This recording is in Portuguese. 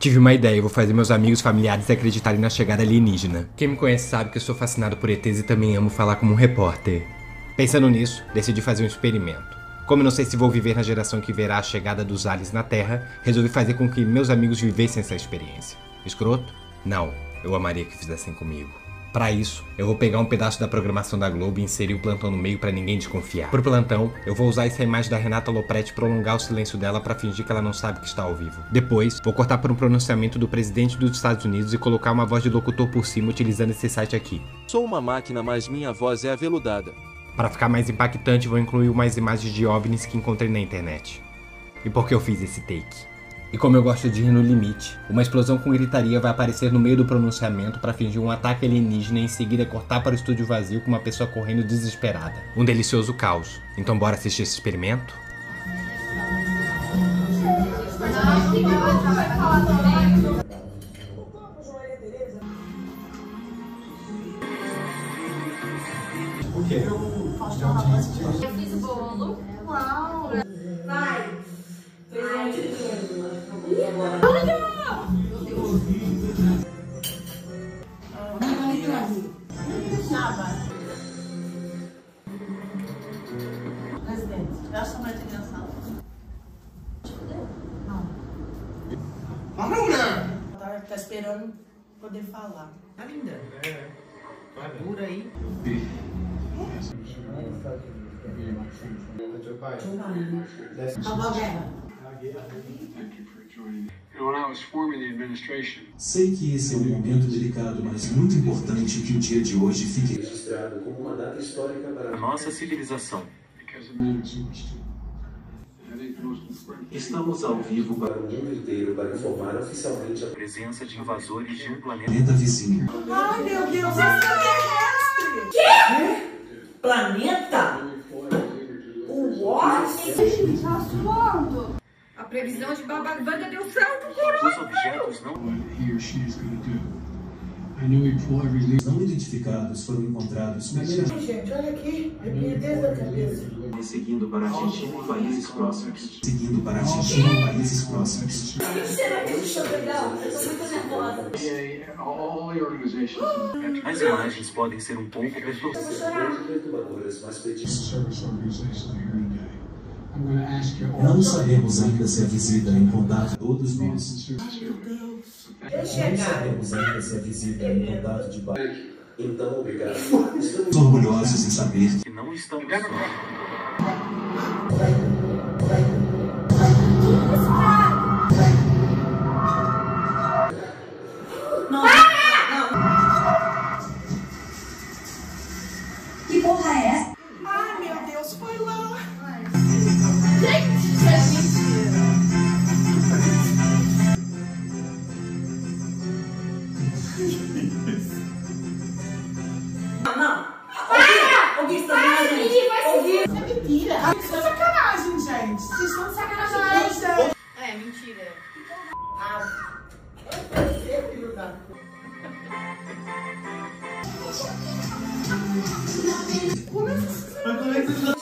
Tive uma ideia, eu vou fazer meus amigos familiares acreditarem na chegada alienígena. Quem me conhece sabe que eu sou fascinado por ETs e também amo falar como um repórter. Pensando nisso, decidi fazer um experimento. Como eu não sei se vou viver na geração que verá a chegada dos aliens na Terra, resolvi fazer com que meus amigos vivessem essa experiência. Escroto? Não, eu amaria que fizessem comigo. Para isso, eu vou pegar um pedaço da programação da Globo e inserir o plantão no meio para ninguém desconfiar. Pro plantão, eu vou usar essa imagem da Renata Lopretti e prolongar o silêncio dela para fingir que ela não sabe que está ao vivo. Depois, vou cortar por um pronunciamento do presidente dos Estados Unidos e colocar uma voz de locutor por cima utilizando esse site aqui. Sou uma máquina, mas minha voz é aveludada. Para ficar mais impactante, vou incluir umas imagens de OVNIs que encontrei na internet. E por que eu fiz esse take? E como eu gosto de ir no limite, uma explosão com gritaria vai aparecer no meio do pronunciamento para fingir um ataque alienígena e em seguida cortar para o estúdio vazio com uma pessoa correndo desesperada. Um delicioso caos. Então bora assistir esse experimento? O quê? Eu fiz o bolo. Uau! Vai! Presidente, gasta mais atenção. Não. Vamos, mulher! Tá esperando poder falar. Tá linda. É, claro. Por aí. Acabou a guerra. Sei que esse é um momento delicado, mas muito importante que o dia de hoje fique registrado como uma data histórica para a Nossa civilização. Estamos ao vivo para o mundo inteiro para informar oficialmente a Presença de invasores de um planeta. planeta vizinho. Ai, meu Deus, extraterrestre! Quê? Planeta? O what? Gente, tá suando. A previsão de Baba Vanga deu certo, Os objetos não... Não identificados foram encontrados Gente, olha aqui. Arrepia desde a cabeça. seguindo para a Argentina e países próximos. Seguindo para a Argentina e países próximos. Será que isso é legal? Eu tô muito nervosa. As imagens podem ser um pouco perturbadoras. Perturbadoras, mas não sabemos ainda se a visita é em contato todos nós. Não sabemos ainda se a visita é em contato de baixo. Então, obrigado. Estamos orgulhosos em saber Que não estão... Que porra é essa? Ai, meu Deus, foi lá. Gente, isso é mentira. Não. Alguém está Para, vendo, menino, vai se Isso é mentira. Isso é sacanagem, gente. Vocês estão de sacanagem. É, mentira. Você, filho da... Mas como é que você